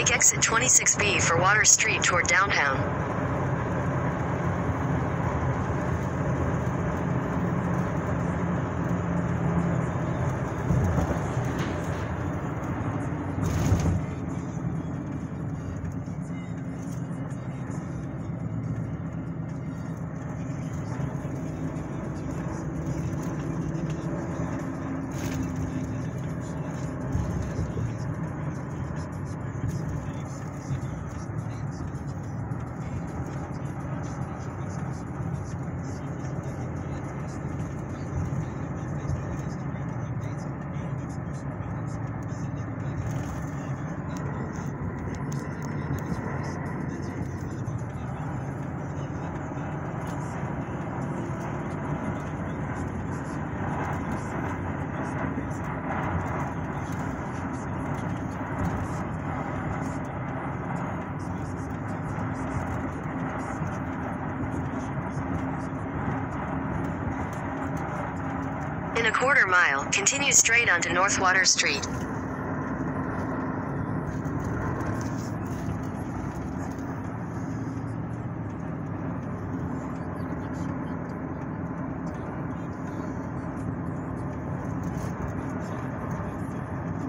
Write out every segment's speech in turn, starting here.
Take exit 26B for Water Street toward downtown. In a quarter mile, continue straight onto North Water Street.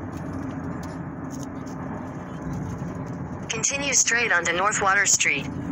Continue straight onto North Water Street.